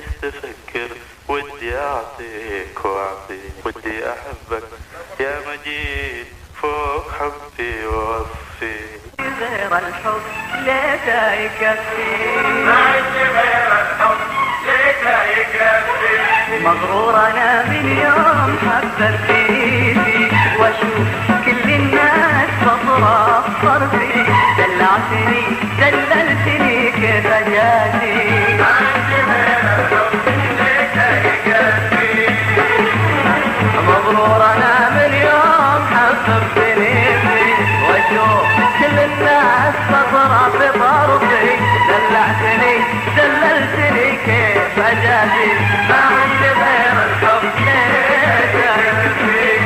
تفكر ودي أعطيك وأعطيك، ودي أحبك يا مجيد فوق حبي ووصفي. غير الحب ليس يكفي، ما عندي غير الحب ليس يكفي. مغرور أنا من يوم حبت فيك، وأشوف كل الناس بطرة صرفي، دلعتني دللتني كيف أجازي. ما عندي غير الحب ليس يكفي. مغرور أنا من يوم حببتني فيك، وأشوف كل الناس بطرة في طرفي، دلعتني دللتني كيف أجازي. ما عندي غير الحب ليس يكفي.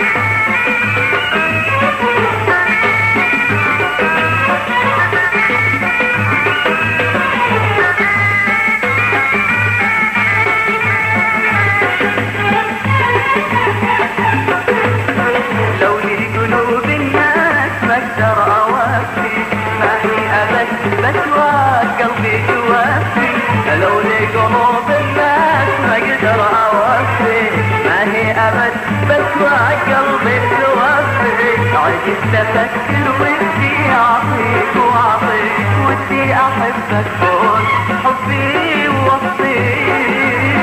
لو لقلوب الناس ما اقدر اوفي، ما هي ابد بسوى قلبي توفي. لو لقلوب الناس ما اقدر اوفي، ما هي ابد بسوى قلبي توفي. عجزت افكر ودي اعطيك واعطيك، ودي احبك فوق حبي ووصيك.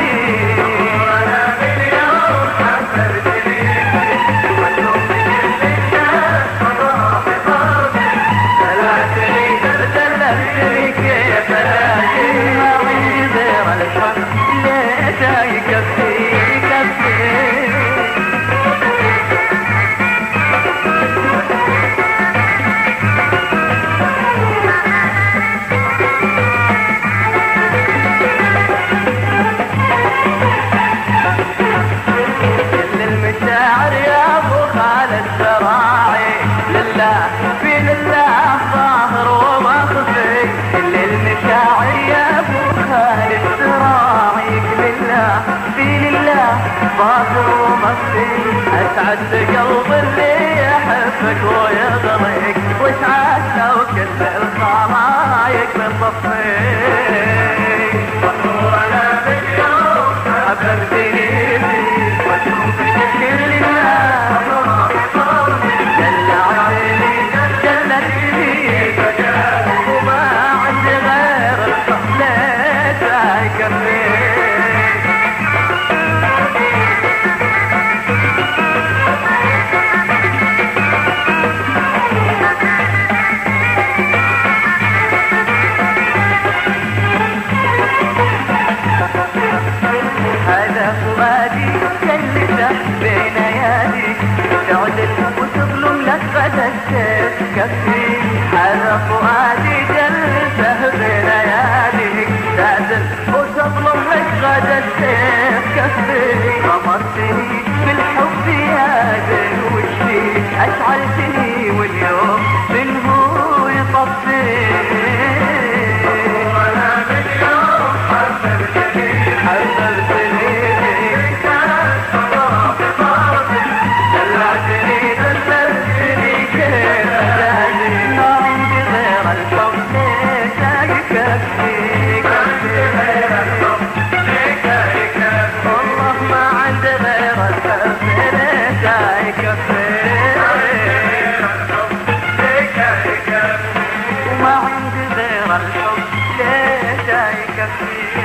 في لله ظاهر ومخفي، كل المشاعر يا ابو خالد سراعي. لله في لله ظاهر ومخفي، اسعد قلب اللي يحبك ويغريك، واسعد لو كل الخرايق بتصفيك. وانا باليوم حببتني فيك، واشوفك كل الناس بين ايادي، تعدل وتظلم لك غدا السيف كفي. هذا فؤادي جلسه بين اياديك، تعدل وتظلم لك غدا السيف كفي. غمرتني بالحب يا زين وشي، اشعلتني واليوم من هو يطفي. وانا باليوم حببتني دلعتني كيف أجازي. ما عندي غير الحب ليس يكفي. والله ما عندي غير الحب ليس يكفي. وما عندي غير الحب ليس يكفي.